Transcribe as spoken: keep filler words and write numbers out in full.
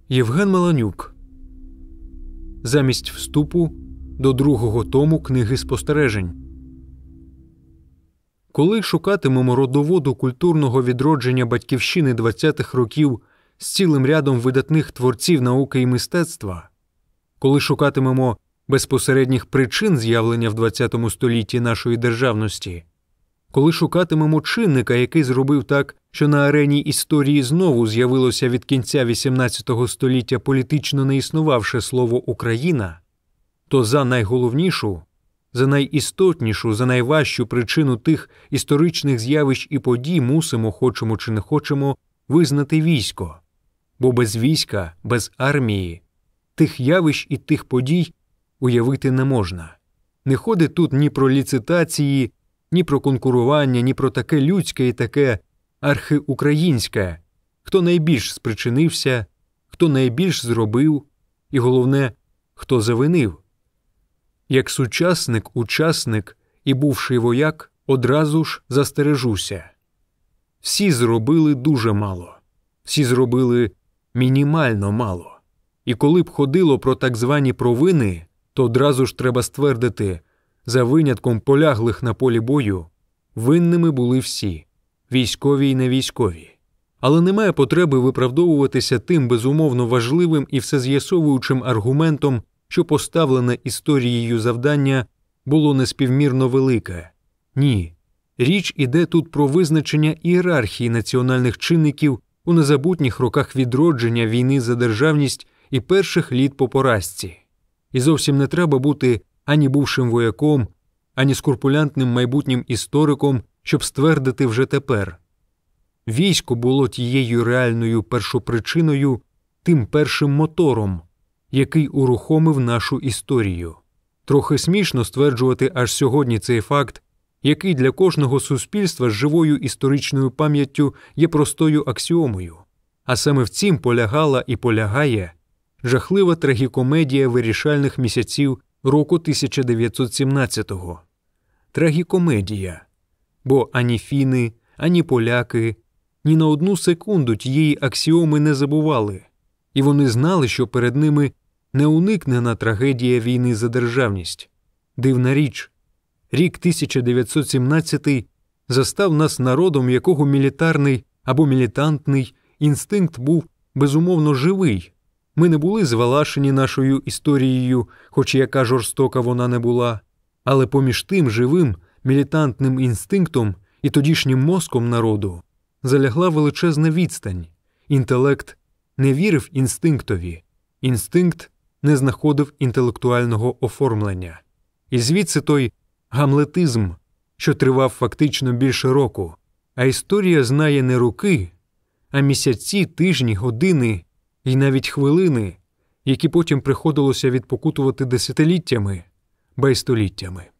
Євген Маланюк. Замість вступу до другого тому книги спостережень. Коли шукатимемо родоводу культурного відродження батьківщини двадцятих років з цілим рядом видатних творців науки і мистецтва, коли шукатимемо безпосередніх причин з'явлення в двадцятому столітті нашої державності, коли шукатимемо чинника, який зробив так, що на арені історії знову з'явилося від кінця вісімнадцятого століття політично не існувавше слово «Україна», то за найголовнішу, за найістотнішу, за найважчу причину тих історичних з'явищ і подій мусимо, хочемо чи не хочемо, визнати військо. Бо без війська, без армії, тих явищ і тих подій уявити не можна. Не ходить тут ні про ліцитації, ні про конкурування, ні про таке людське і таке архиукраїнське, хто найбільш спричинився, хто найбільш зробив і, головне, хто завинив. Як сучасник, учасник і бувший вояк одразу ж застережуся. Всі зробили дуже мало. Всі зробили мінімально мало. І коли б ходило про так звані провини, то одразу ж треба ствердити, за винятком поляглих на полі бою, винними були всі – військові й невійськові. Але немає потреби виправдовуватися тим безумовно важливим і всез'ясовуючим аргументом, що поставлене історією завдання було неспівмірно велике. Ні. Річ іде тут про визначення ієрархії національних чинників у незабутніх роках відродження війни за державність і перших літ по поразці. І зовсім не треба бути ані бувшим вояком, ані скрупулянтним майбутнім істориком, щоб ствердити вже тепер. Військо було тією реальною першопричиною, тим першим мотором, який урухомив нашу історію. Трохи смішно стверджувати аж сьогодні цей факт, який для кожного суспільства з живою історичною пам'яттю є простою аксіомою. А саме в цім полягала і полягає жахлива трагікомедія вирішальних місяців року тисяча дев'ятсот сімнадцятого. Трагікомедія. Бо ані фіни, ані поляки ні на одну секунду тієї аксіоми не забували. І вони знали, що перед ними неуникнена трагедія війни за державність. Дивна річ. Рік тисяча дев'ятсот сімнадцятий застав нас народом, якого мілітарний або мілітантний інстинкт був безумовно живий. Ми не були звалашені нашою історією, хоч яка жорстока вона не була. Але поміж тим живим мілітантним інстинктом і тодішнім мозком народу залягла величезна відстань. Інтелект не вірив інстинктові. Інстинкт не знаходив інтелектуального оформлення. І звідси той гамлетизм, що тривав фактично більше року. А історія знає не роки, а місяці, тижні, години і навіть хвилини, які потім приходилося відпокутувати десятиліттями, ба й століттями.